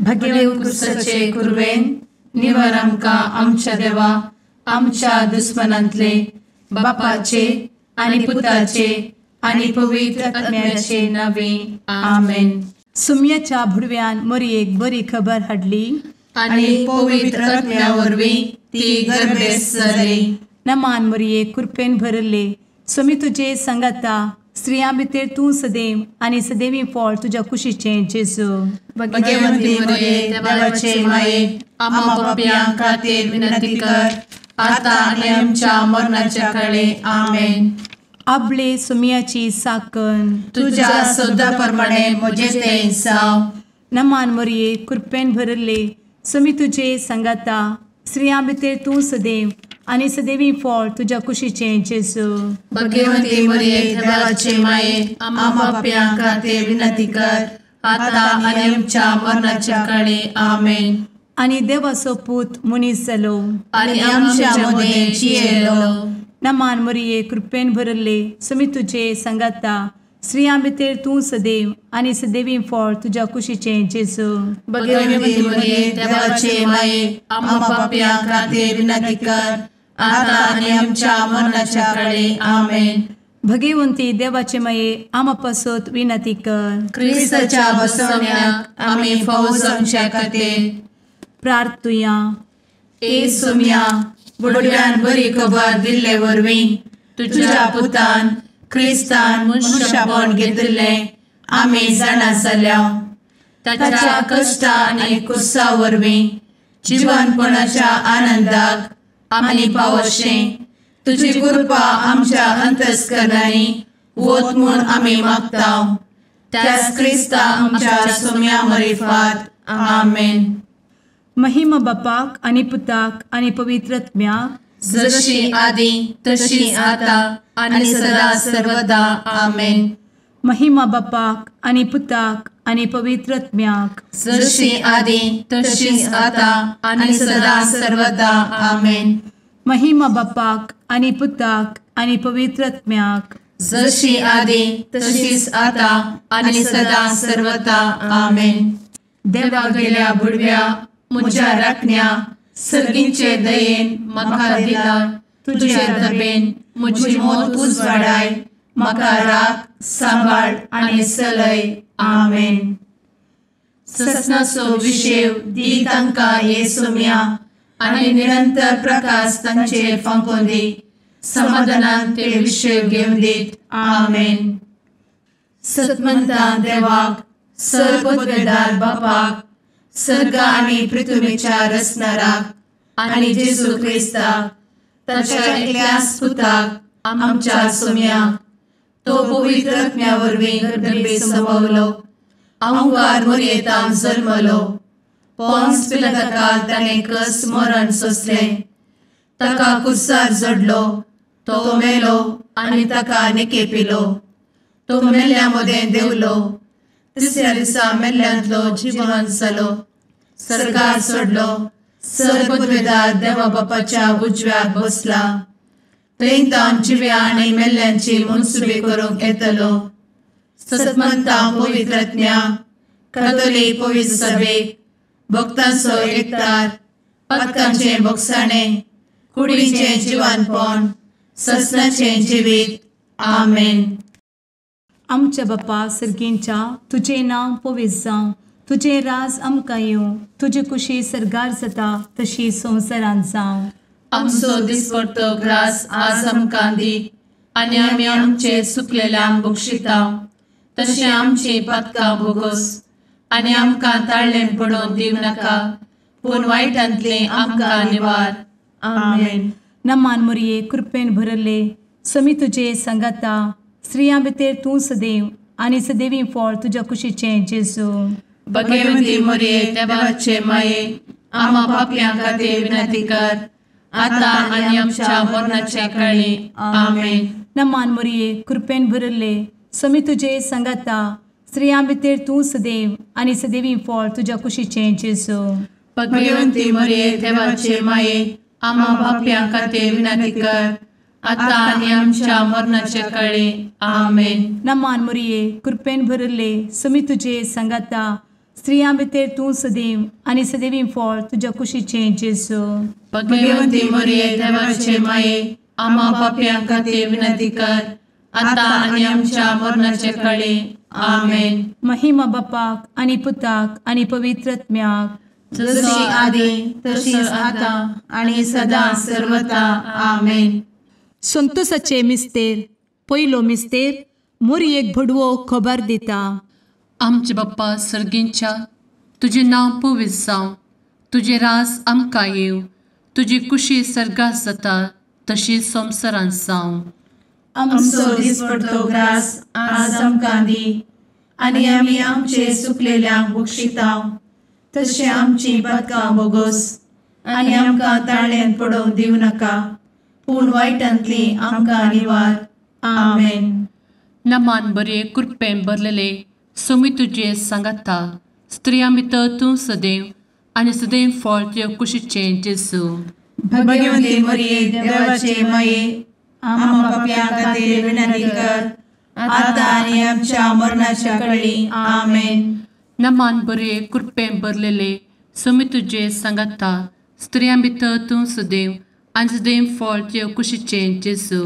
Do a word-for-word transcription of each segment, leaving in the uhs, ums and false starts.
भगे उत्कृष्टाचे कुर्वेन निवार आमकां आमच्या देवा आमच्या दुस्मनांतले बापाचे आनी पुताचे आनी पवित्र आत्म्याचे नावे आमेन. सुम्याच्या भुडव्यान मरयेक बरी खबर हाडली आनी पवित्र आत्म्या वरवीं ती गर्भेस जाली. नमान मरयेक कृपेन भरले सुमी तुजे संगता स्त्रियां भितर तूं सदैव आनी सदैवी फळ तुज्या कुशीचें जेजू. भगवंती मरिये देवाचे माये आम्हा पाप्यां खातीर विनंती कर आता आनी आमच्या मरणाच्या काळी आमेन. आपले सुमयाची साकन तुझ्या सोदा प्रमाणे म्हजे तें जाव. नमान मरये कृपेन भरले सुमी तुजे संगता स्त्रियां भितर तूं सदैव आनी सदैवी फळ तुज्या कुशीचें जेजू. भगवंती मरिये देवाचे माये आम्हा पाप्यां खातीर विनंती कर आता आनी आमच्या मरणाच्या काळी आमेन. आनी देवाचो पूत मनीस जालो आनी आमच्या मदीं जियेलो. नमान मरये कृपेन भरले सुमी तुजे संगता स्त्रियां भितर तूं सदैव आनी सदैवी फळ तुज्या कुशीचें जेजू. भगवंती मरिये देवाचे माये आम्हा पाप्यां खातीर विनंती कर आता आनी आमच्या मरणाच्या काळी आमेन. भगवंती देवाचे माये आमा पासत विनंती कर. क्रिस्ताच्या बसवण्याक आमी फावो जावच्या खातीर प्रार्थुया. ए सुम्या बुडव्यान बरी खबर दिल्ले वरवीं तुज्या पुतान क्रिस्तान मनशापण घेतिल्लें आमी जाणा जाल्या. ताच्या कश्टा आनी कुसा वरवीं जिवनपणाच्या आनंदाक आमी पावशें तुजी कृपा आमच्या अंतस्करणांनी वत म्हूण आमी मागतांव. त्याच क्रिस्ता आमच्या सुम्या मरिफात आमेन. महिमा बापाक आनी पुताक आनी पवित्र आत्म्याक जशी आदी तशी आता आनी सदा सर्वदा आमेन. महिमा बापाक आनी पुताक आनी पवित्र आत्म्याक जशी आदी तशीच आता आनी सदा सर्वदा आमेन. महिमा बापाक आनी पुताक आनी पवित्र आत्म्याक जशी आदी तशीच आता आनी सदा सर्वदा आमेन. देवा गेल्या बुडव्या म्हज्या राखण्या सर्गींचे दयेन म्हाका दिला तुजे दबेन म्हजी मोत उजवाडाय म्हाका राख सांबाळ आनी चलय आमेन. ससनाचो विशेव दी तांकां हे सुम्या आनी निरंतर प्रकाश तांचेर फांकून दी. समाधानान ते विशेव घेवन दीत आमेन. सतमंता देवाक सर्वपदवेदार बापाक सर्ग आनी पृथ्वीच्या रचणाराक आनी जेजू क्रिस्ताक ताच्या एकल्याच पुताक आमच्या सुम्याक तो पवित्र आत्म्या वरवीं गर्भे संभवलो. अंगार मरयेंत जल्मलो. पोंस पिलाताकाल ताणें कस मरण सोंसलें. ताका कुर्सार जडलो. तो मेलो आनी ताका निकेपिलो. तो मेल्ल्या मदें देंवलो. तिसऱ्या दिसा मेल्ल्यांतलो जिवंत जालो. सर्गार चडलो. सर्वपदवेदार देवा बापाच्या उजव्याक बसला. थंय तां जिव्या आनी मेल्ल्यांची मनसुबी करूंक येतलो. सतमंता पवित्र आत्म्या कातोलीक पवित्र सभेक भक्तांचो एकतार पातकांचें भोगसाणें कुडीचें जिवनपण ससनाचें जिवीत आमेन. आमच्या बापा सर्गींच्या तुजें नांव पवित्र जावं. तुजें राज आमकां येवं. तुजी कुशी सर्गार जाता तशी संवसारांत जावं. आमचो दिसपडटो ग्रास आज आमकां दी आनी आमी आमचे चुकलेल्यांक बक्षितांव तशें आमची पातकां भोगोस आनी आमकां ताळ्ळें पडोवन दिवं नाका पूण वायटांतलें आमकां निवार आमेन. नमान मरये कृपेन भरले समी तुजे संगता स्त्रियां भितर तूं सदैव आनी सदैवी फळ तुज्या कुशीचें जेजू. भगवंती मरिये देवाचे माये आम्हा पाप्यां खातीर विनंती कर आता आनी आमच्या मरणाच्या काळी आमेन. नमान मरये कृपेन भरले समी तुजे संगता स्त्रियां भितर तूं सदैव आनी सदैवी फळ तुज्या कुशीचें जेजू. भगवंती मरिये देवाचे माये आम्हा पाप्यां खातीर विनंती कर आता आनी आमच्या मरणाच्या काळी आमेन. नमान मरये कृपेन भरले समी तुजे संगता स्त्रियां भितर तूं सदैव आनी सदैवी फळ तुज्या कुशीचें जेजू. भगवंती मरिये देवाचे माये, आम्हा पाप्यां खातीर विनंती कर, आता आनी आमच्या मरणाचे काळी. आमेन. महिमा बापाक आनी पुताक आनी पवित्रत्म्याक, जशी आदी तशीच आता आणि सदा सर्वता. आमेन. संतोसाचे मिस्तेर. पयलो मिस्तेर. मोरयेक भडवो खबर दिता. आमचे बाप्पा सर्गींच्या, तुझे नाव पवित्र जावं, तुझे रास आमकां येव, तुजी कुशी सर्गात जाता तशी संवसारांत जावं. आमचो दिसपडटो ग्रास आज आमकां दी, आनी आमी आमचे सुकलेल्यांक बक्षिताव, तशें आमची पातकां बोगोस आनी आमकां ताळ्यान पडोवंक दिवं नाका, पूण वायटांतली आमकां निवार. आमेन. नमान बरे कृपेन भरलेले सोमी तुजे सांगाता, स्त्रियां भितर तूं सदैव आनी सदैव फळ तुज्या कुशीचें जेजू. भगवंती मरिये देवाचे माये, आम्हा पाप्यां खातीर विनंती कर, आता आनी आमच्या मरणाच्या काळी. आमेन. नमान बरे कृपेन भरलेले सोमी तुजे सांगाता, स्त्रियां भितर तूं सदैव आनी सदैव फळ तुज्या कुशीचें जेजू.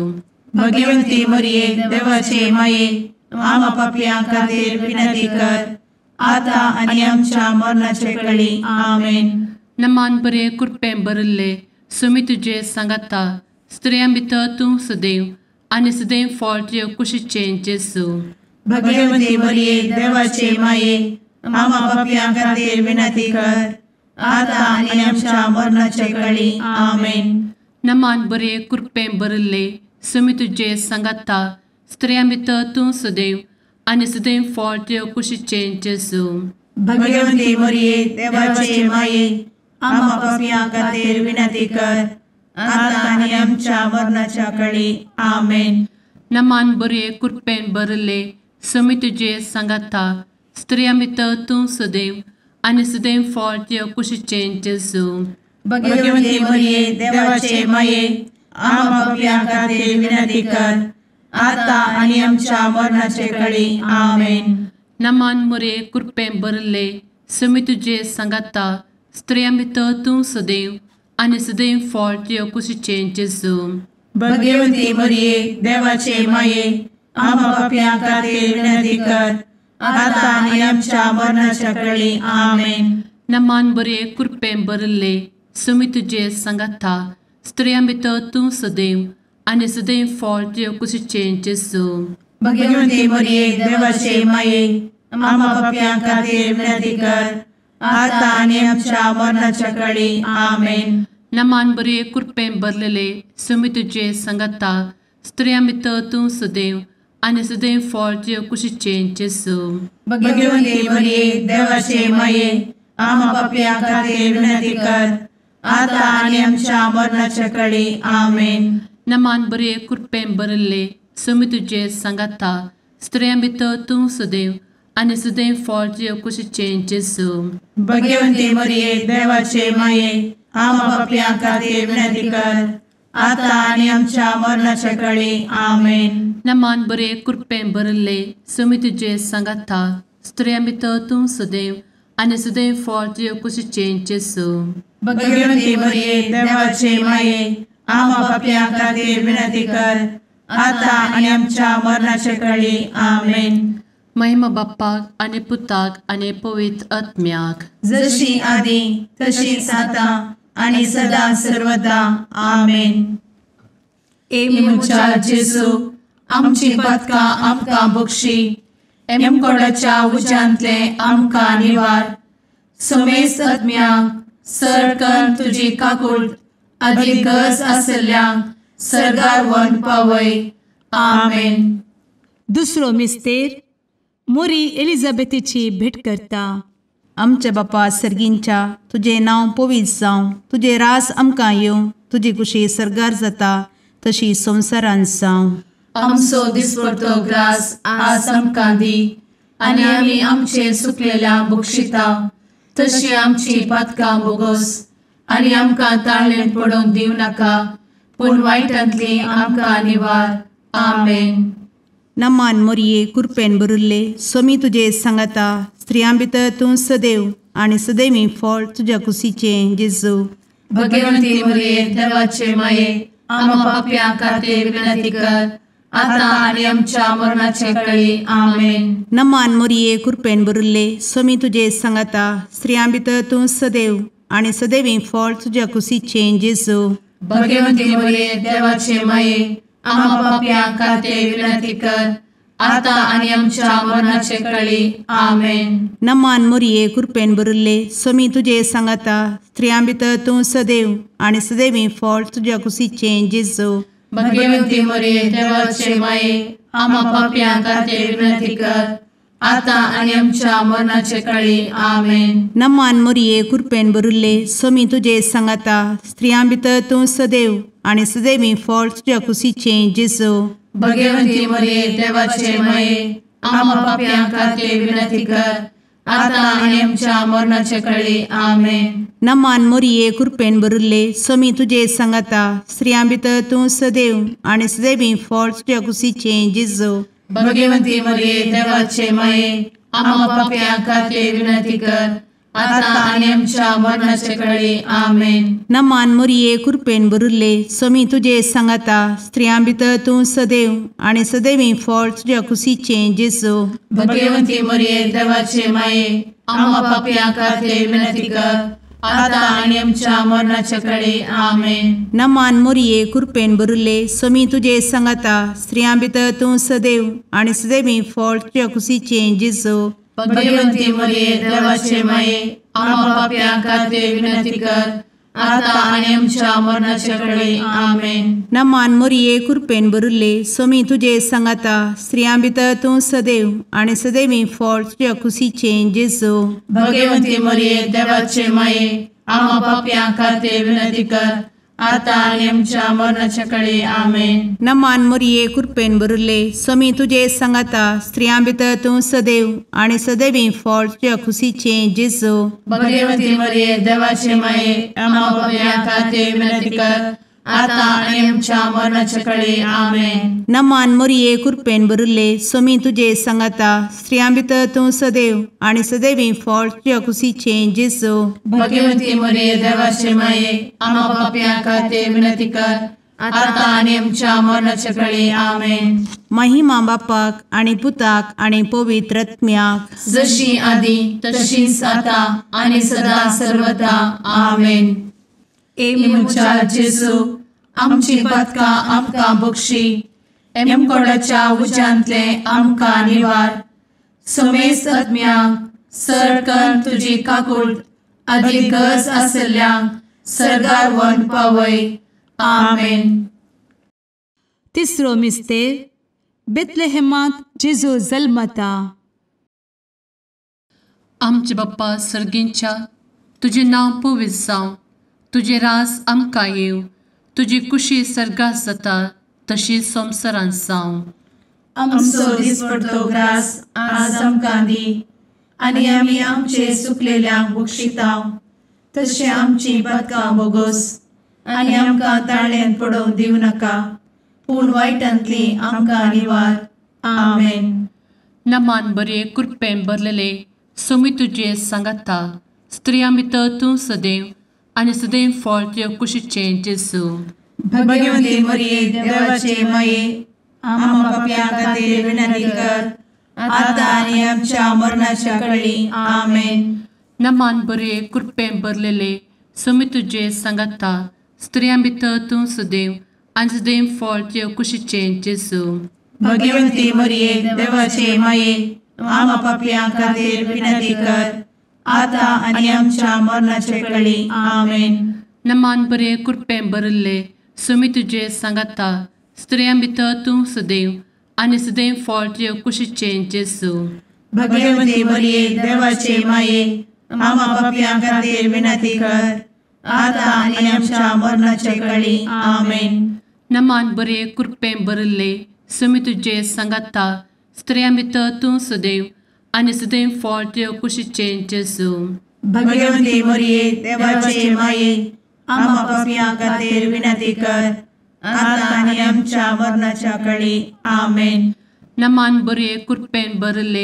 भगवंती मरिये देवाचे माये, आम्हा पाप्यां खातीर विनंती कर, आता आनी आमच्या मरणाचे काळी. आमेन. नमान बरे कृपेन भरले सोमी तुजे सांगाता, स्त्रियां भितर तूं सदैव आनी सदैव फळ तुज्या कुशीचें जेजू. भगवंती मरिये देवाचे माये, आम्हा पाप्यां खातीर विनंती कर, आता आनी आमच्या मरणाचे काळी. आमेन. नमान बरे कृपेन भरले सोमी तुजे सांगाता, स्त्रियां भितर तूं सदैव आनी सदैव फळ तुज्या कुशीचें जेजू. भगवंती मरिये देवाचे माये, आम्हा पाप्यां खातीर विनंती कर, आता आनी आमच्या मरणाच्या काळी. आमेन. नमान बरे कृपेन भरले सोमी तुजे सांगाता, स्त्रियां भितर तूं सदैव आनी सदैव फळ तुज्या कुशीचें जेजू. भगवंती मरिये देवाचे माये, आम्हा पाप्यां खातीर विनंती कर, आता आनी आमच्या मरणाचे काळी. आमेन. नमान बरे कृपेन भरले सोमी तुजे सांगाता, स्त्रियां भितर तूं सदैव आनी सदैव फळ तुज्या कुशीचें जेजू. भगवंती मरिये देवाचे माये, आम्हा पाप्यां खातीर विनंती कर, आता आनी आमच्या मरणाच्या काळी. आमेन. नमान बरे कृपेन भरले सोमी तुजे सांगाता, स्त्रियां भितर तूं सदैव आनी सदैव फळ तुज्या कुशीचें जेजू. भगवंती मरिये देवाचे माये, आम्हा पाप्यां खातीर विनंती कर, आता आनी आमच्या मरणाच्या काळी. आमेन. नमान बरे कृपेन भरलेले सोमी तुजे सांगाता, स्त्रियां भितर तूं सदैव आनी सदैव फळ तुज्या कुशीचें जेजू. भगवंती मरिये देवाचे माये, आम्हा पाप्यां खातीर विनंती कर, आता आनी आमच्या मरणाच्या काळी. आमेन. नमान बरे कृपेन भरले सोमी तुजे सांगाता, स्त्रियां भितर तूं सदैव आनी सदैव फळ तुज्या कुशीचें जेजू. भगवंती मरिये देवाचे माये, आम्हा पाप्यां खातीर विनंती कर, आता आनी आमच्या मरणाच्या काळी. आमेन. नमान बरे कृपेन भरले सोमी तुजे सांगाता, स्त्रियां भितर तूं सदैव आनी सदैव फळ तुज्या कुशीचें जेजू. भगवंती मरिये देवाचे माये, आम्हा पाप्यां खातीर विनंती कर, आता आनी आमच्या मरणाच्या काळी. आमेन. महिमा बाप्पाक आनी पुताक आनी पवित्र आत्म्याक, जशी आदी तशीच आता आनी सदा सर्वदा. आमेन. ए मुचा जेजू, आमची पातकां आमकां बक्षी, एमकोडाच्या उज्यांतले आमकां निवार. समेस्त आत्म्यांक सरकन तुजी काकूट, आदी गरज आसल्ल्यांक सर्गार व्हरून पावय. आमेन. दुसरो मिस्तेर. मोरी एलिझाबेथीची भेट करता. आमचे बापा सर्गींच्या, तुझे नाव पवित्र जावं, तुझे रास आमकां येवं, तुजी कुशी सर्गार जाता तशी संवसारांत जावं. आमचो दिसपडटो ग्रास आज आमकां दी, आनी आमी आमचे सुकलेल्यांक बक्षिताव, तशी आमची पातकां बोगोस आनी आमकां ताळ्यान पडोवंक दिवं नाका, पूण वायटांतली आमकां निवार. आमेन. नमान मोरये कृपेन भरुल्ले सोमी तुजे सांगाता, स्त्रियां भितर तूं सदैव आनी सदैवी फळ तुज्या कुशीचें जेजू. भगवंती मरिये देवाचे माये आम्हा पाप्यां खातीर विनंती कर आता आनी आमच्या मरणाचे काळी आमेन. नमान मोरये कृपेन भरिल्ले स्वामी तुजे सांगाता स्त्रियां भितर तूं सदैव आनी सदैवी फळ तुज्या कुशीचें जेजू. भगवंती मरिये देवाचे माये आम्हा पाप्यां खातीर विनंती कर आता आनी आमच्या मरणाचे काळी आमेन. नमान मोरये कृपेन भरिल्ले स्वामी तुजे सांगाता स्त्रियां भितर तूं सदैव आनी सदैवी फळ तुज्या कुशीचें जेजू. भगवंती मरिये देवाचे माये आम्हा पाप्यां खातीर विनंती कर आता आनी आमच्या मरणाचे काळी आमेन. नमान मोरये कृपेन भरिल्ले स्वामी तुजे सांगाता स्त्रियां भितर तूं सदैव आनी सदैवी फळ तुज्या कुशीचें जेजू. भगवंती मरिये देवाचे माये आम्हा पाप्यां खातीर विनंती कर आता आनी आमच्या मरणाचे काळी आमेन. नमान मोरये कृपेन भरिल्ले स्वामी तुजे सांगाता स्त्रियां भितर तूं सदैव आनी सदैवी फळ तुज्या कुशीचें जेजू. भगवंती मरिये देवाचे माये आम्हा पाप्यां खातीर विनंती कर आता आनी आमच्या मरणाचे काळी आमेन. नमान मोरये कृपेन भरिल्ले स्वामी तुजे सांगाता स्त्रियां भितर तूं सदैव आनी सदैवी फळ तुज्या कुशीचें जेजू. भगवंती मरिये देवाचे माये आम्हा पाप्यां खातीर विनंती कर आता आनी आमच्या मरणाचे काळी आमेन. नमान मोरये कृपेन भरिल्ले स्वामी तुजे सांगाता स्त्रियां भितर तूं सदैव आनी सदैवी फळ तुज्या कुशीचें जेजू. भगवंती मरिये देवाचे माये आम्हा पाप्यां खातीर विनंती कर आता आनी आमच्या मरणाचे काळी आमेन. नमान मोरये कृपेन भरिल्ले स्वामी तुजे सांगाता स्त्रियां भितर तूं सदैव आनी सदैवी फळ तुज्या कुशीचें जेजू. भगवंती मरिये देवाचे माये आम्हा पाप्यां खातीर विनंती कर आता आनी आमच्या मरणाचे काळी आमेन. नमान मोरये कृपेन भरिल्ले स्वामी तुजे सांगाता स्त्रियां भितर तूं सदैव आनी सदैवी फळ तुज्या कुशीचें जेजू. भगवंती मरिये देवाचे माये आम्हा पाप्यां खातीर विनंती कर आता आनी आमच्या मरणाचे काळी आमेन. नमान मोरये कृपेन भरिल्ले स्वामी तुजे सांगाता स्त्रियां भितर तूं सदैव आनी सदैवी फळ तुज्या कुशीचें जेजू. भगवंती मरिये देवाचे माये आम्हा पाप्यां खातीर विनंती कर आता आनी आमच्या मरणाचे काळी आमेन. महिमा बापाक आनी पुताक आनी पवित्र आत्म्याक जशी आदी तशीच आता आनी सदा सर्वदा आमेन. ए मुच्या जेजू आमची पदकां आमकां बक्षी एमकोडाच्या उज्यांतले आमकां निवार. समेस्त आत्म्यांक सरकन तुजी काकूट आदी गरज आसल्ल्यांक सरगार व्हरून पावय. आमेन. तिसरो मिस्तेर बेतलेहेमांत जेजू जल्मता. आमचे बाप्पा सर्गींच्या तुजें नांव पवित्र जावं, तुजें रास आमकां येव, तुजी कुशी सर्गास जाता तशीच संवसारांत जावं. आमचो दिसपडटो ग्रास आज आमकां दी आनी आमी आमचे चुकलेल्यांक बक्षितांव तशें आमची पदकां बोगोस आनी आमकां ताळ्यान पडोवंक दिवं नाका पूण वायटांतली आमकां निवार. आमेन. नमान बरे कृपेन भरलेले सोमी तुजे सांगाता स्त्रियां भितर तूं सदैव आनी सदैव फळ तुज्या कुशीचें जेजू. भगवंती मरिये देवाचे माये आम्हा पाप्यां खातीर विनंती कर आता आनी आमच्या मरणाच्या काळी आमेन. नमान बरे कृपेन भरलेले सोमी तुजे सांगाता स्त्रियां भितर तूं सदैव आनी सदैव फळ तुज्या कुशीचें जेजू. भगवंती मरिये देवाचे माये आम्हा पाप्यां खातीर विनंती कर आता आनी आमच्या मरणाचे काळी आमेन. नमान बरे कृपेन भरले सोमी तुजे सांगाता स्त्रियां भितर तूं सदैव आनी सदैव फळ तुज्या कुशीचें जेजू. भगवंती मरिये देवाचे माये आम्हा पाप्यां खातीर विनंती कर आता आनी आमच्या मरणाचे काळी आमेन. नमान बरे कृपेन भरले सोमी तुजे सांगाता स्त्रियां भितर तूं सदैव आनी सदैव फळ तुज्या कुशीचें जेजू. भगवंती मरिये देवाचे माये आम्हा पाप्यां खातीर विनंती कर आता आनी आमच्या मरणाच्या काळी आमेन. नमान बरे कृपेन भरले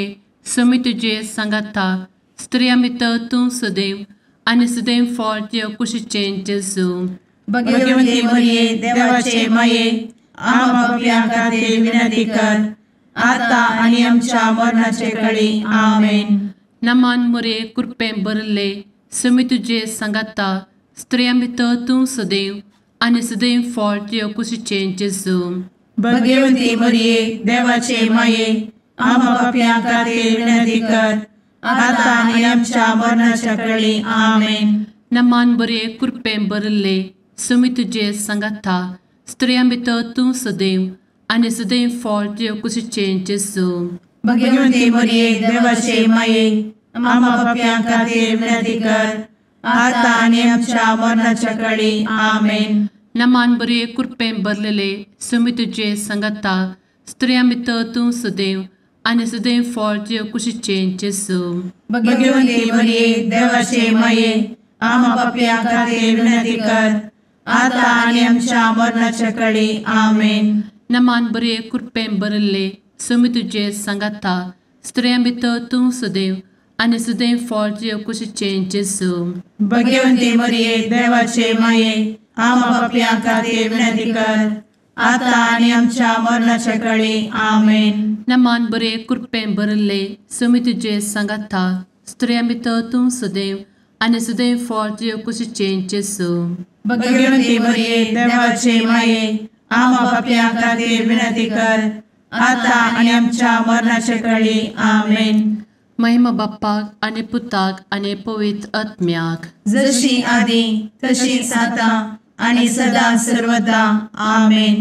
सुमी तुझे सांगाता स्त्रियां भितर तूं सदैव आनी सदैव फळ तुझ्या कुशीचें जेजू. भगवंती मरिये देवाचे माये आम्हा पापियां खातीर विनंती कर आता आनी आमच्या मरणाचे काळी आमेन. नमान मोरे कृपें भरले सुमी तुझे सांगाता स्त्रियां भितर तूं सदैव आनी सदैव फळ तुझ्या कुशीचें जेजू. भगवंती मरिये देवाचे माये आम्हा पापियां खातीर विनंती कर आता आनी आमच्या मरणाच्या काळी आमेन. नमान बरे कृपें भरले सुमी तुझे सांगाता स्त्रियां भितर तूं सदैव आनी सदैव फळ तुझ्या कुशीचें जेजू. भगवंती मरिये देवाचे माये आम्हा पापियां खातीर विनंती कर आता आनी आमच्या मरणाच्या काळी आमेन. नमान बरे कृपें भरलेले सुमी तुझे सांगाता स्त्रियां भितर तूं सदैव आनी सदैव फळ तुझ्या कुशीचें जेजू. भगवंती मरिये देवाचे माये आम्हा पापियां खातीर विनंती कर आता आनी आमच्या मरणाच्या काळी आमेन. नमान बरे कृपें भरले सुमी तुझे सांगाता स्त्रियां भितर तूं सदैव आनी सदैव फळ तुझ्या कुशीचें जेजू. भगवंती मरिये देवाचे माये आम्हा पापियां खातीर विनंती कर आता आनी आमच्या मरणाच्या काळी आमेन. नमान बरे कृपें भरले सुमी तुझे सांगाता स्त्रियां भितर तूं सदैव आनी सदैव फळ तुझ्या कुशीचें जेजू. भगवंती मरिये देवाचे माये आम्हा पापियां खातीर विनंती कर आता आनी आमच्या मरणाच्या काळी आमेन. महिमा बाप्पाक आनी पुताक आनी पवित्र आत्म्याक जशी आदी तशीच आता आनी सदा सर्वदा आमेन.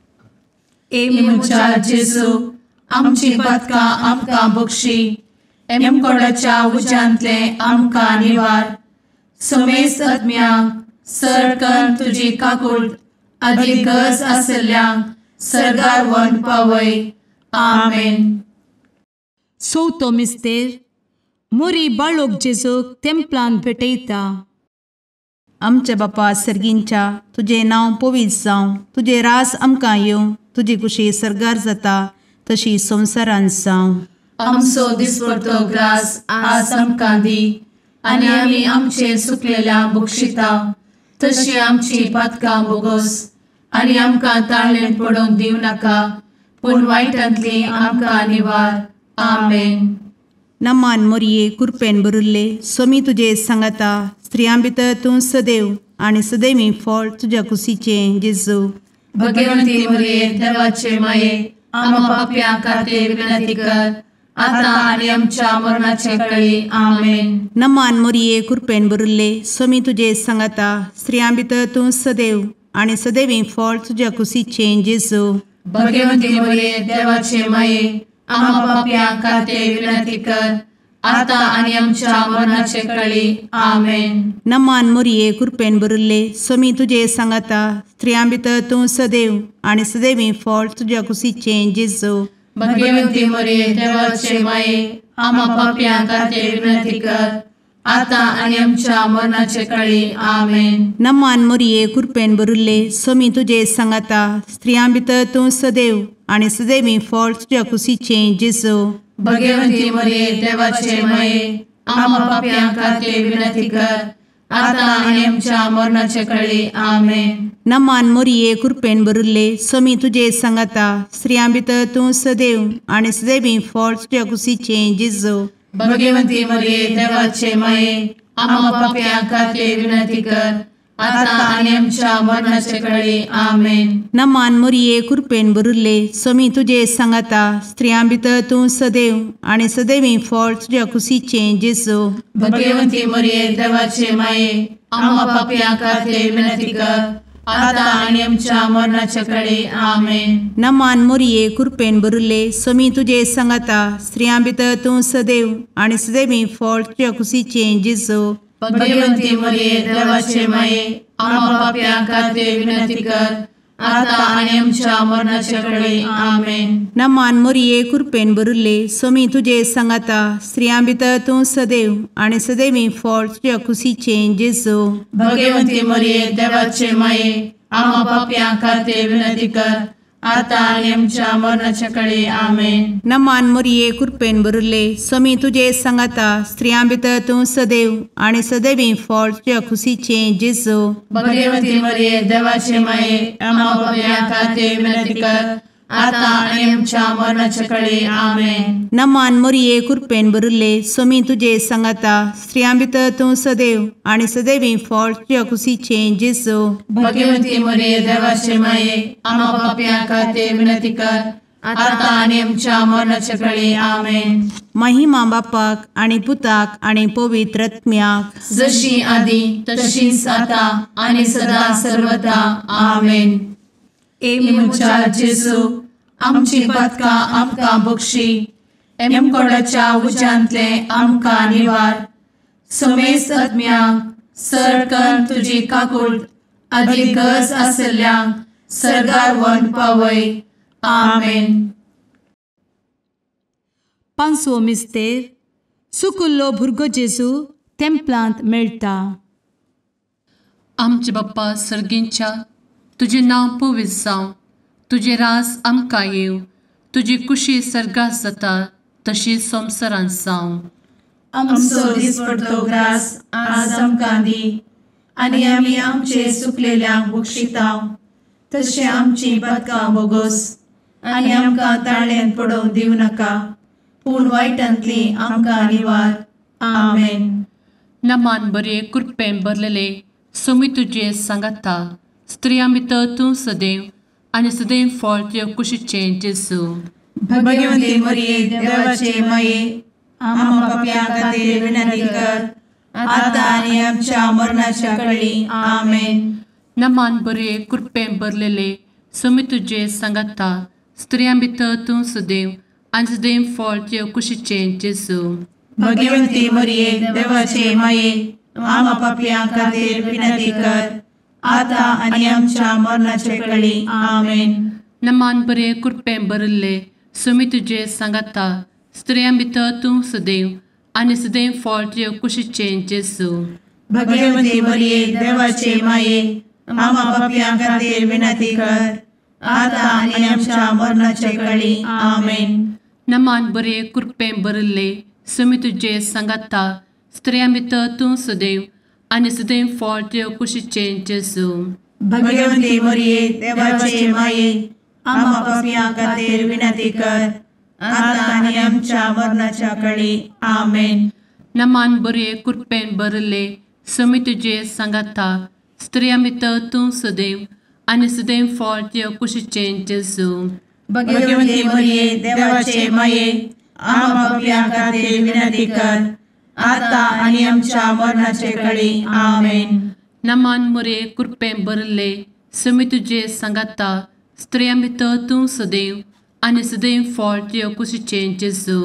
ए मुच्या जेजू आमची पदकां आमकां बक्षी एमकोडाच्या उज्यांतले आमकां निवार. सुमेस्त आत्म्यांक सरकन तुजी काकूट अधिक गरज आसल्यांक सरगार व्हरून पावय. आमेन. चवथो मिस्तेर मोरी बाळोक जेजूक तेंपलांत भेटयता. आमचे बापा सर्गींच्या तुझे नांव पवित्र जावं, तुझे रास आमकां येवं, तुजी कुशी सरगार जाता तशी संवसारांत जावं. आमचो दिसपडटो ग्रास आज आमकां दी आनी आमी आमचे सुकलेल्यांक बक्षिता तशी आमची पातकां बोगोस आनी आमकां ताळ्ळेंत पडोवंक दिवं नाका पूण वायटांतली आमकां निवार. आमेन. नमान मोरये कृपेन भरिल्ले सोमी तुजे सांगाता स्त्रियां भितर तूं सदैव आनी सदैवी फळ तुज्या कुशीचें जेजू. भगवंती मरिये देवाचे माये आम्हा पापियां खातीर विनंती कर आता आनी आमच्या मरणाचे काळी. आमेन. नमान मोरये कृपेन भरिल्ले सोमी तुजे सांगाता स्त्रियां भितर तूं सदैव आनी सदैवी फळ तुज्या कुशीचें जेजू. भगवंती मरिये देवाचे माये आम्हा पापियां खातीर विनंती कर आता आनी आमच्या मरणाचे काळी. आमेन. नमान मोरये कृपेन भरिल्ले सोमी तुजे सांगाता स्त्रियां भितर तूं सदैव आनी सदैवी फळ तुज्या कुशीचें जेजू. भगवंती मरिये देवाचे माये आम्हा पापियां खातीर विनंती कर आता आनी आमच्या मरणाचे काळी. आमेन. नमान मोरये कृपेन भरिल्ले सोमी तुजे सांगाता स्त्रियां भितर तूं सदैव आनी सदैवी फळ तुज्या कुशीचें जेजू. भगवंती मरिये देवाचे माये आम्हा पापियां खातीर विनंती कर आता आनी आमच्या मरणाचे काळी. आमेन. नमान मोरये कृपेन भरिल्ले सोमी तुजे सांगाता स्त्रियां भितर तूं सदैव आनी सदैवी फळ तुज्या कुशीचें जेजू. भगवंती मरिये देवाचे माये आम्हा पापियां खातीर विनंती कर आता आनी आमच्या मरणाचे काळी. आमेन. नमान मोरये कृपेन भरिल्ले सोमी तुजे सांगाता स्त्रियां भितर तूं सदैव आनी सदैवी फळ तुज्या कुशीचें जेजू. भगवंती मरिये देवाचे माये आम्हा पापियां खातीर विनंती कर आता आनी आमच्या मरणाचे काळी. आमेन. नमान मोरये कृपेन भरिल्ले सोमी तुजे सांगाता स्त्रियां भितर तूं सदैव आनी सदैवी फळ तुज्या कुशीचें जेजू. भगवंती मरिये देवाचे माये आम्हा पापियां खातीर विनंती कर आता आनी आमच्या मरणाचे काळी. आमेन. नमान मोरये कृपेन भरिल्ले सोमी तुजे सांगाता स्त्रियां भितर तूं सदैव आनी सदैवी फळ तुज्या कुशीचें जेजू. भगवंती मरिये देवाचे माये आम्हा पापियां खातीर विनंती कर आता आणि आमच्या मरणाच्या काळी आमेन. नमान मोरये कृपेन बरुले स्वामी तुझे सांगाता स्त्रियां भितर तूं सदैव आणि सदैवी फळ तुझ्या खुशीचे जेजू. भगवती मरिये देवाचे माये आम्हा पापियां खातीर विनंती कर, आता आणि आमच्या मरणाच्या काळी आमेन. नमान मोरये कृपेन बरुले स्वामी तुझे सांगाता स्त्रियां भितर तूं सदैव आणि सदैवी फळ तुझ्या खुशीचे जेजू. भगवती मरिये देवाचे माये आम्हा पापियां खातीर विनंती कर, आता आणि आमच्या मरणाच्या काळी आमेन. महिमा बापाक आणि पुताक आणि पवित्र आत्म्याक, जशी आधी तशीच आता आणि सदा सर्वदा आमेन. ए मुचा जेजू आमची पदकां आमकां बक्षी, एमकोडाच्या उज्यांतले आमकां निवार. समेस्त आत्म्यांक सरकन तुजी काकूट अधिक गरज आसल्यांक सरगार व्हरून पावय. आमेन. पांचवो मिस्तेर सुकुल्लो भुरगो जेजू तेंपलांत मेळटा. आमचे बाप्पा सर्गींच्या तुझे नाव पवित्र जावं, तुझे राज आमकां येव, तुजी कुशी सर्गास जाता तशी संवसारांत जावं. आमचो दिसपडटो ग्रास आज आमकां दी, आनी आमी आमचे सुकलेल्यांक बक्षिताव. तशें आमची पदकां बोगोस आनी आमकां ताळ्यान पडोवंक दिवं नाका, पूण वायटांतली आमकां निवार. आमेन. नमान बरे कृपेन भरलेले स्वामी तुझे सांगाता स्त्रियां भितर तूं सदैव आणि सदैव फळ तुझ्या कुशीचे जेजू. भगवती मरिये देवाचे माये आम्हा पापियां खातीर विनंती कर, आता आनी आमच्या मरणाच्या काळी आमेन. नमान बरे कृपेन भरलेले स्वामी तुझे सांगाता स्त्रियां भितर तूं सदैव आणि सदैव फळ तुझ्या कुशीचे जेजू. भगवती मरिये देवाचे माये आम्हा पापियां खातीर विनंती कर, आता आणि आमच्या मरणाच्या काळी आमेन. नमान बरे कृपेन भरले स्वामी तुझे सांगाता स्त्रियां भितर तूं सदैव आणि सदैव फळ तुझ्या कुशीचे जेजू. भगवती मरिये देवाचे माये आम्हा पापियां खातीर विनंती कर, आता आणि आमच्या मरणाच्या काळी आमेन. नमान बरे कृपेन भरले स्वामी तुझे सांगाता स्त्रियां भितर तूं सदैव आणि सदैव फळ तुझ्या कुशीचे जेजू. भगवती मरिये देवाचे माये आम्हा पापियां खातीर विनंती कर, आता आणि आमच्या मरणाच्या काळी आमेन. नमान बरे कृपेन भरले स्वामी तुझे सांगाता स्त्रियां भितर तूं सदैव आणि सदैव फळ तुझ्या कुशीचे जेजू. भगवती मरिये देवाचे माये आम्हा पापियां खातीर विनंती कर, आता आणि आमच्या मरणाच्या काळी आमेन. नमान बरे कृपेन भरले स्वामी तुझे सांगाता स्त्रियां भितर तूं सदैव आणि सदैव फळ तुझ्या कुशीचे जेजू.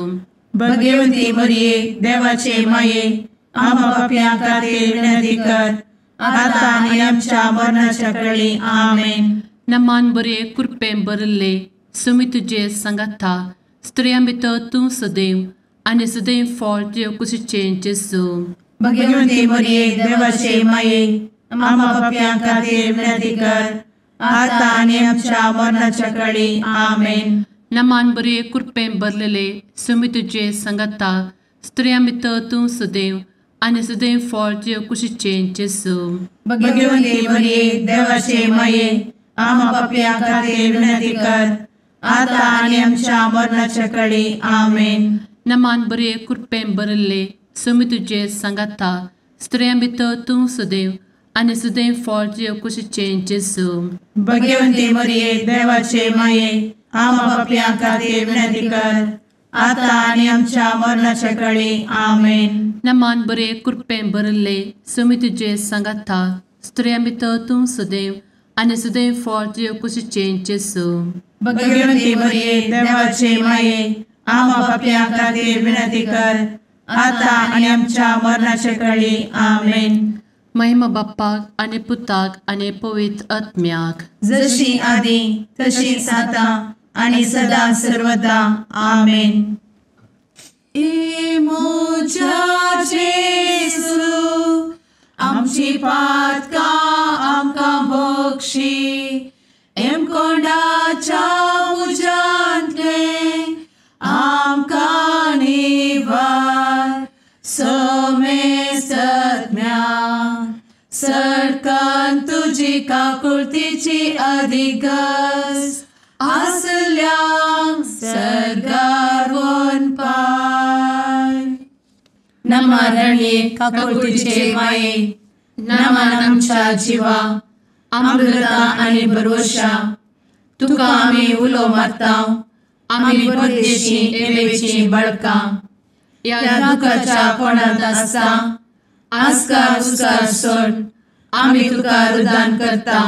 भगवती मरिये देवाचे माये आम्हा पापियां खातीर विनंती कर, आता आणि आमच्या मरणाच्या काळी आमेन. नमान बरे कृपेन भरले स्वामी तुझे सांगाता स्त्रियां भितर तूं सदैव आणि सदैव फळ तुझ्या कुशीचे जेजू. भगवती मरिये देवाचे माये आम्हा पापियां खातीर विनंती कर, आता आणि आमच्या मरणाच्या काळी आमेन. नमान बरे कृपेन भरलेले स्वामी तुझे सांगाता स्त्रियां भितर तूं सदैव आणि सदैव फळ तुझ्या कुशीचे जेजू. भगवती मरिये देवाचे माये आम्हा पापियां खातीर विनंती कर, आता आणि आमच्या मरणाच्या काळी आमेन. नमान बरे कृपेन भरले स्वामी तुझे सांगाता स्त्रियां भितर तूं सदैव आणि सदैव फळ तुझ्या कुशीचे जेजू. भगवती मरिये देवाचे माये आम्हा पापियां खातीर विनंती कर, आता आणि आमच्या मरणाच्या काळी आमेन. नमान बरे कृपेन भरले स्वामी तुझे सांगाता स्त्रियां भितर तूं सदैव आणि सदैव फळ तुझ्या कुशीचे जेजू. भगवती मरिये देवाचे माये आम्हा पापियां खातीर विनंती कर, आता आणि आमच्या मरणाच्या काळी आमेन. महिमा बाप्पाक आणि पुताक आणि पवित्र आत्म्याक, जशी आधी तशीच आता आणि सदा सर्वदा आमेन. ए मोजा जेसू आमची पातकां आमकां बक्षी, एम कोंडाच्या तुजी काकुळतीची अधिगस आसल्या सरगार वन पाय. नमारणी काकुळतीचे माये नमान आमच्या जिवा अमृता आणि भरोशा तुका आम्ही उलो मारता. आम्ही परदेशी येवेची बळका या दुखाच्या कोणात असता आस्कार उस्कार सोड आम्ही तुका रुदान करता.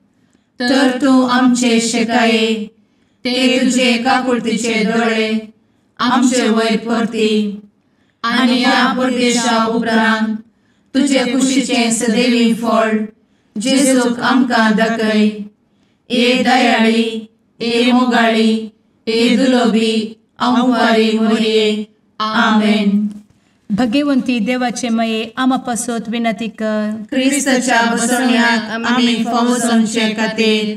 तर तू आमचे शेकाये ते तुझे काकुळतीचे दोळे आमचे वयर परती आणि या परदेशा उपरांत तुझे कुशीचे सदैवी फळ जेजूक आमकां दाखय. ए दयाळी ए मोगाळी ए दुलोबी अंवारी मोरये. आमेन. भगवंती देवाचे मये आमा पासत विनंती कर. क्रिस्ताच्या बसवण्याक आम्ही फावो समचे खातीर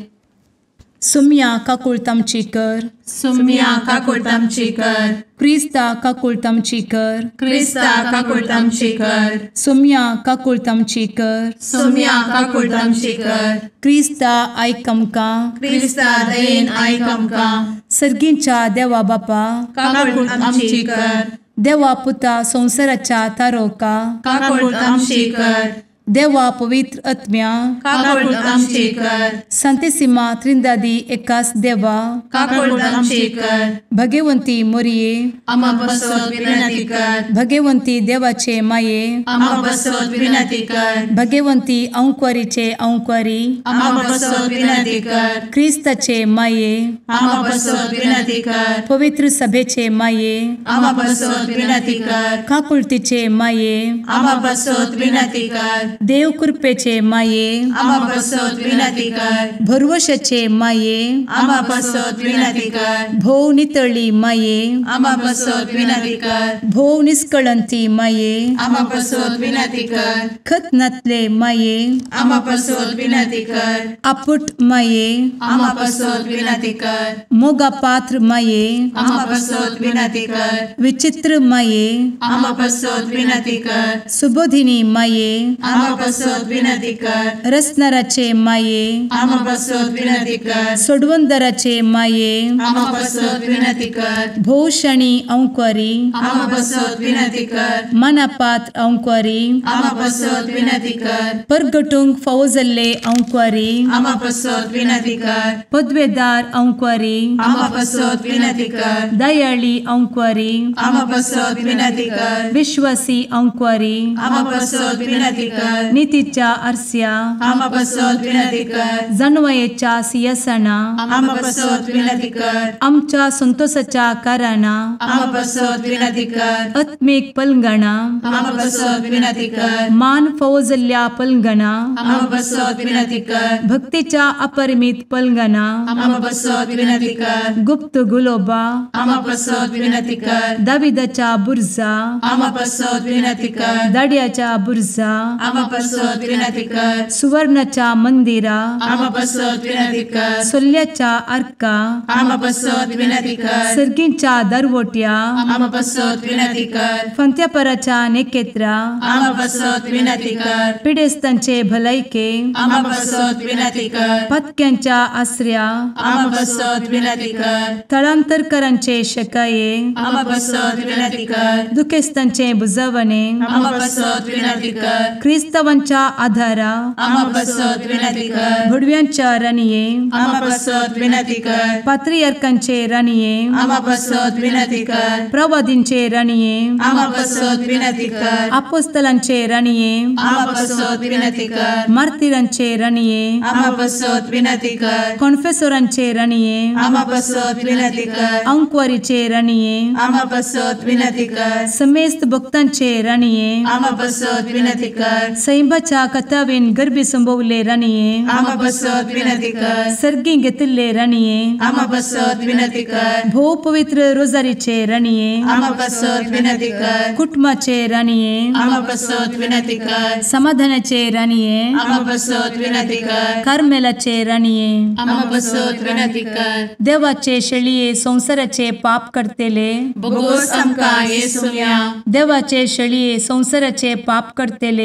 सुम्या काकुळतामची कर. सुम्या काकुळतामची कर. क्रिस्ता काकुळतामची कर. क्रिस्ता काकुळतामची कर. सुम्या काकुळतामची कर. सुम्या काकुळतामची कर. क्रिस्ता आयक आमकां. क्रिस्ता दयेन आयक आमकां. सर्गींच्या देवा बापा काकुळतामची कर. देवा पुता संसाराच्या तारोका काकुळतामची कर. देवा पवित्र आत्म्या काकुळतामची कर. सांतेसिमा त्रिंदादी एकाच देवा काकुळतामची कर. भगवंती मोरये आमा बसवत विनंती कर. भगवंती देवाचे माये आमा बसवत विनंती कर. भगवंती अंक्वारीचे अंक्वारी आमा बसवत विनंती कर. ख्रिस्ताचे माये आमा बसवत विनंती कर. पवित्र सभेचे माये आमा बसवत विनंती कर. काकुळतीचे माये आमा बसवत विनंती कर. देव कृपेचे माये आमा बसवत विनंती कर. भरवशाचे माये आमा बसवत विनंती कर. भोव नितळी माये आमा बसवत विनंती कर. भोव निष्कळंती माये आमा बसवत विनंती कर. खतनातले माये आमा बसवत विनंती कर. आपुट माये आमा बसवत विनंती कर. मोगा पात्र माये आमा बसवत विनंती कर. विचित्र माये आमा बसवत विनंती कर. सुबोधिनी माये आमा बसवत विनंती कर. रसनाराचे माये आमा बसवत विनंती कर. सोडवंदराचे माये आमा बसवत विनंती कर. भोषणी अंक्वारी आमा बसवत विनंती कर. मनापात्र अंक्वारी आमा बसवत विनंती कर. परगटुंग फौजल्ले अंक्वारी आमा बसवत विनंती कर. पदवेदार अंक्वारी आमा बसवत विनंती कर. दयाळी अंक्वारी आमा बसवत विनंती कर. विश्वासी अंक्वारी आमा बसवत विनंती कर. नीतीच्या आरस्या आमा बसवत विनंती कर. जणवयेच्या सिंहासना आमा बसवत विनंती कर. आमच्या संतोषाच्या कारणा आमा बसवत विनंती कर. आत्मिक पलंगणा आमा बसवत विनंती कर. मान फौजल्ल्या पलंगणा आमा बसवत विनंती कर. भक्तीच्या अपरिमित पलंगणा आमा बसवत विनंती कर. गुप्त गुलोबा आमा बसवत विनंती कर. दाविदाच्या बुर्जा आमा बसवत विनंती कर. दाडियाच्या बुर्जा आमा बसवत विनंती कर. सुवर्णाच्या मंदिरा आमा बसवत विनंती कर. सोल्याच्या अर्का आमा बसवत विनंती कर. सर्गींच्या दरवोट्या आमा बसवत विनंती कर. फंत्यापराच्या नेकेत्रा आमा बसवत विनंती कर. पिडेस्तांचे भलायके आमा बसवत विनंती कर. पथक्यांच्या आश्रया आमा बसवत विनंती कर. स्थळांतरकरांचे शकाये आमा बसवत विनंती कर. दुखेस्तांचे बुजावणे आमा बसवत विनंती कर. ख्रिस्तवांच्या आधारा आमा बसवत विनंती कर. भडव्यांच्या राणीये आमा बसवत विनंती कर. पात्रियार्कांचे राणीये आमा बसवत विनंती कर. प्रवादींचे राणीये आमा बसवत विनंती कर. अपोस्तलांचे राणीये आमा बसवत विनंती कर. मार्तिरांचे राणीये आमा बसवत विनंती कर. कॉन्फेसोरांचे राणीये आमा बसवत विनंती कर. अंक्वारीचे राणीये आमा बसवत विनंती कर. समेस्त भक्तांचे राणीये आमा बसवत विनंती कर. सैंबाच्या कथावेन गर्भी संभवले राणीये आमा बसवत विनंती कर. सर्गी घेतले राणीये आमा बसवत विनंती कर. भो पवित्र रोजारीचे राणीये आमा बसवत विनंती कर. कुटुंबाचे राणीये आमा बसवत विनंती कर. समाधानाचे राणीये आमा बसवत विनंती कर. कार्मेलाचे राणीये आमा बसवत विनंती कर. देवाचे शेळीये संसाराचे पाप करतेले बघोस आमकां येसुया. देवाचे शेळीये संसाराचे पाप करतेले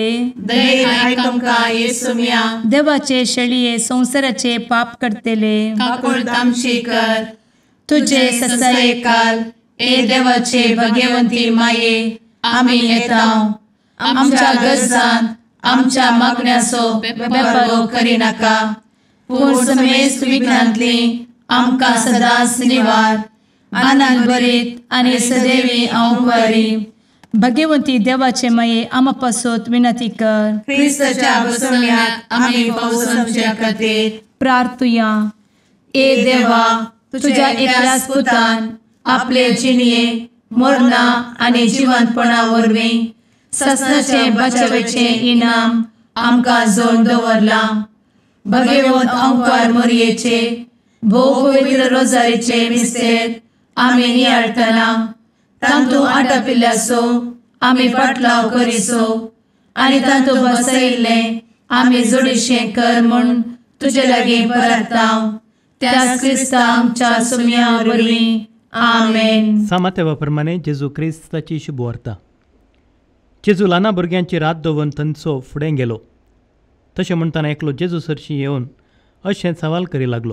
दये आयक आमकां येसू मिया देवाचे शेळये संवसाराचे पाप करतेले काकूळ तामशी कर तुझे ससाये काल ए देवाचे भगवंती माये आमी येता आमच्या गरजांत आमच्या मागण्याचो बेपारो करी नाका पूण समेस्त विघ्नांतली आमकां सदांच निवार आनंद बरीत आनी सदैवी आंवकारी भगवंती देवाचे माये आमा पासत विनंती कर क्रिस्ताच्या बसवण्यात आमी पावसाच्या खातीर प्रार्थुया ए देवा तुझ्या एकल्याच पुतान आपले जिणये मरणा आनी जिवंतपणा वरवीं ससनाचे बचावेचे इनाम आमकां जोड दवरला भगवंत आंवकार मोरयेचे भोव पवित्र रोजारीचे मिस्तेर आमी नियाळटना तांतू आटापिल्ल्यासो आमी पाटलाव करिसो आनी तांतू बसयिल्ले आमी जोडीशें कर म्हूण तुजे लागीं परतांव त्याच क्रिस्ता आमच्या सुम्या वरवीं आमेन. सामातेवा प्रमाणे जेजू क्रिस्ताची शुभ वार्ता. जेजू ल्हाना भुरग्यांची रात दवरून थंयचो फुडें गेलो. तशें म्हणटना एकलो जेजू सरशी येवन अशें सवाल करी लागलो,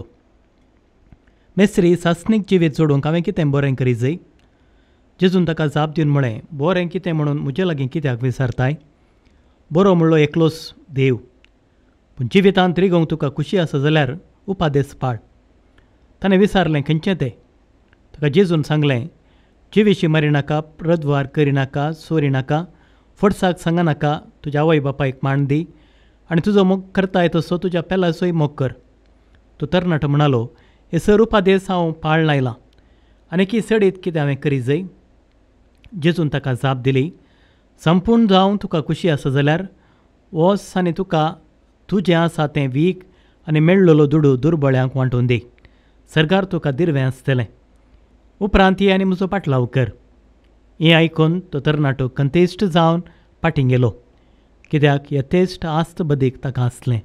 मेस्त्री सासणीक जिवीत जोडूंक हांवें कितें बरें करी जाय? जेजून ताका जाप दिवन म्हळें, बरें कितें म्हणून म्हजे लागीं कित्याक विचारताय? बरो म्हणलो एकलोच देव, पूण जिवितांत रिगोवंक तुका खुशी आसा जाल्यार उपादेस पाळ. ताणें विचारलें, खंयचें तें? ताका जेजून सांगलें, जिवीशी मारिनाका, रदवार करिनाका, चोरिनाका, फडसाक सांगनाका, तुज्या आवय बापायक मान दी आनी तुजो मोग करताय तसो तुज्या पेलाचोय मोग कर. तो तरणाटो म्हणालो, हे सर उपादेस हांव पाळ लायलां, आनी की सडीत कितें हांवें करी जाय? जेजून ताका जाप दिली, संपूर्ण जावं तुका खुशी आसा जाल्यार वच आनी तुका तुजें आसा तें वीक आनी मेळ्ळलो दुडू दुर्बळ्यांक वांटून दी. सरकार तुका दिरवें आसतलें. उपरांत ये आनी म्हजो पाटलाव कर. हें आयकून तो तरणाटो कंतेश्ट जावन फाटीं गेलो, कित्याक यथेश्ट आस्त बदीक ताका आसलें.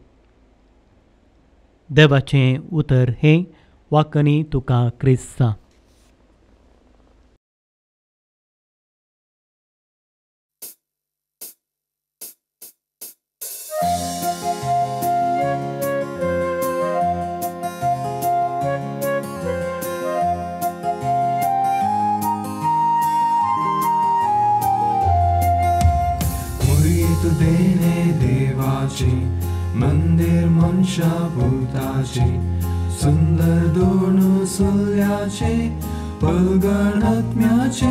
देवाचें उतर हें वाकनी तुका क्रिस्ता. देणे देवाचे मंदिर मनशा भूताचे सुंदर दोन सुल्याचे पलगण आत्म्याचे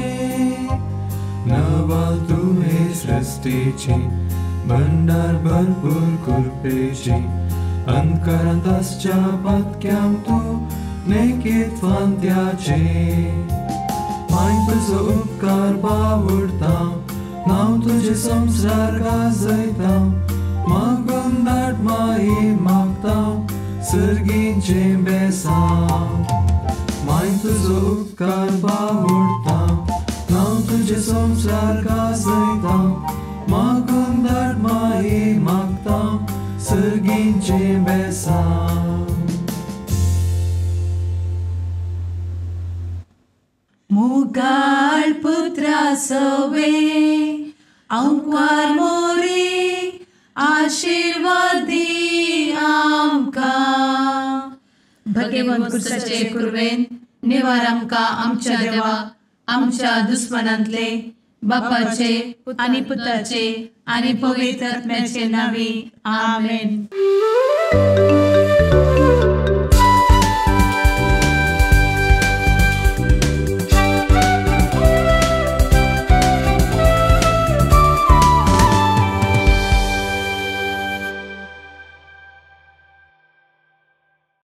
नवल तुहे सृष्टीचे भंडार भरपूर कृपेचे अंतकारांत आसच्या पत्क्याम तू नेकीत फांत्याचे माय तुजो उपकार बावडता नाव तुझे संसार गाजयता मागून दाट माये मागता सर्गींचे बेसांव माय तुजो उपकार बावडता नाव तुझे संसार गाजयता मागून दाट माये मागता सर्गींचे बेसांव. मुगाळ पुत्रा सवे आंवकार मोरी आशीर्वाद दी आमकां. भगवंत क्रिस्ताचे कुरवेन निवार आमकां आमच्या देवा आमच्या दुस्मनांतले बापाचे आनी पुताचे आनी पवित्र आत्म्याचे नांवी आमेन.